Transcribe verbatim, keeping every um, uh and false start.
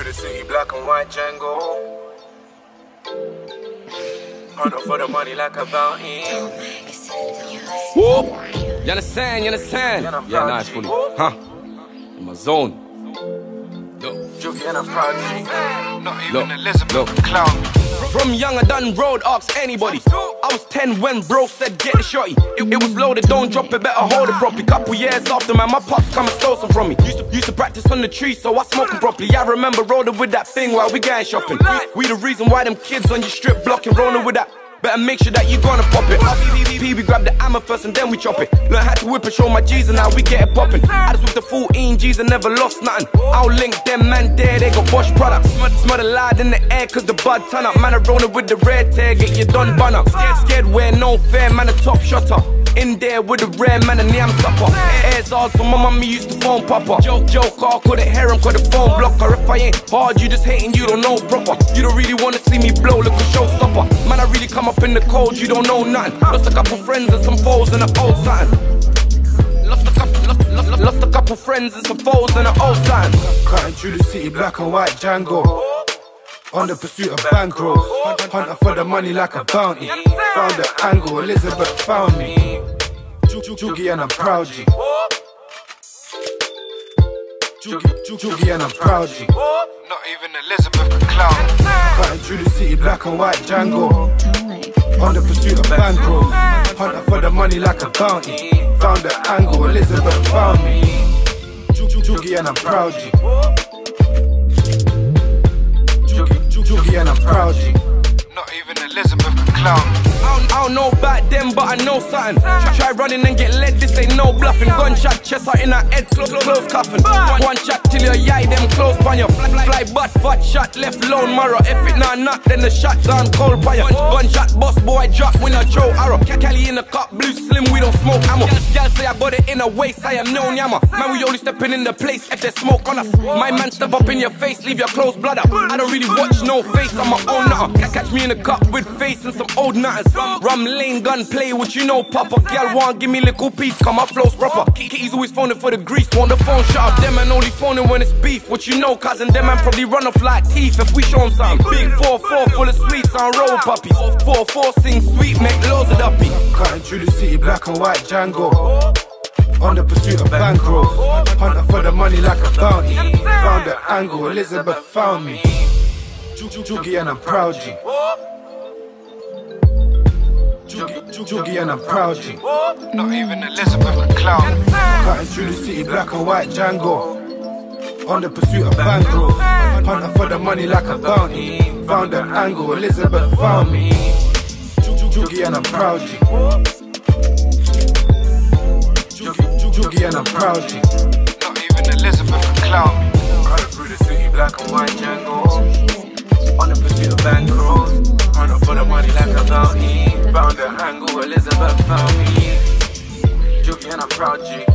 the city, black and white Django. Hunt up for the money like a bounty. Whoop! You understand? You understand? Yeah, nice, fully. Huh? In my zone. Look. Juki and I'm proud G. Not even Look. Elizabeth Look. Clown. From young I done road, ask anybody. I was ten when bro said get the shotty. It, it was loaded, don't drop it, better hold it properly. Couple years after, man, my pops come and stole some from me. Used to, used to practice on the tree, so I smoke 'em properly. I remember rolling with that thing while we going shopping. We, we the reason why them kids on your strip blocking, rolling with that. Better make sure that you gonna pop it. P B grab the hammer first and then we chop it. Learn how to whip and show my G's and now we get it poppin'. I just with the fourteen G's and never lost nothing. I'll link them man there, they got Bosch products. Smell, smell the lard in the air cause the bud turn up. Man, I rollin' with the red tear, get you done bun up. Scared, scared, wear no fair, man, a top shotter. In there with the rare man, a yam supper. Air's hard, so my mummy used to phone papa. Joke, joke, I couldn't hear him, cause the phone blocker. If I ain't hard, you just hating, you don't know proper. You don't really wanna see me blow, look a showstopper. Man, I really come up in the cold, you don't know nothing. Lost a couple friends and some foes and an old something. Lost a couple, lost, lost, lost a couple friends and some foes and an old something. Cutting through the city, black and white Django. On the pursuit of bankrolls. Hunter for the money like a bounty. Found the angle, Elizabeth found me. Juki and I'm proud G. Juki and I'm proud G. Not even Elizabeth Clown. Cutting through the city, black and white Django. On the pursuit of bankrolls. Hunter for the money like a bounty. Found the angle, Elizabeth found me. Juki and I'm proud G. Juki and I'm proud G. Not even Elizabeth Clown. I don't, I don't know about them, but I know something. Try running and get led, this ain't no bluffing. Gunshot, chest out in her head, close, close cuffing. One, one shot till your yai, them close pan you. Fly, fly, butt, fat shot, left lone marrow. If it not knock, then the shot gone cold by you. Gunshot, boss boy, drop when I throw arrow. Cali in the cup, blue slim, we don't smoke ammo. Y'all say I got it in a waist, I am no yammer. Man, we only stepping in the place if there's smoke on us. My man step up in your face, leave your clothes blood up. I don't really watch no face, I'm my own nutter. Catch me in the cup with face and some old nutters. Rum lane, gun play, what you know, papa. Girl want give me little piece, come up flows proper. Kitty's always phoning for the grease, want the phone shut up. Them man only phoning when it's beef, what you know, cousin. Them man probably run off like teeth if we show them something. Big four four full of sweets on roll puppies. four four sing sweet, make loads of duppy. Cutting through the city, black and white Django. On the pursuit of bankrolls. Hunter for the money like a bounty. Found the angle, Elizabeth found me. Juki and I'm proud G. Juki and I'm proud G. Not even Elizabeth Clown. Cutting through the city, black and white Django. On the pursuit of bankrolls. Hunter for the money like a bounty. Found the angle, Elizabeth found me. Juki and I'm proud G. Juki and I'm proud G. Not even Elizabeth Clown. Cutting through the city, black and white Django. On the pursuit of bankrolls. Hunt up for the money like a bounty. Found the angle, Elizabeth found me. Juki and I'm proud G.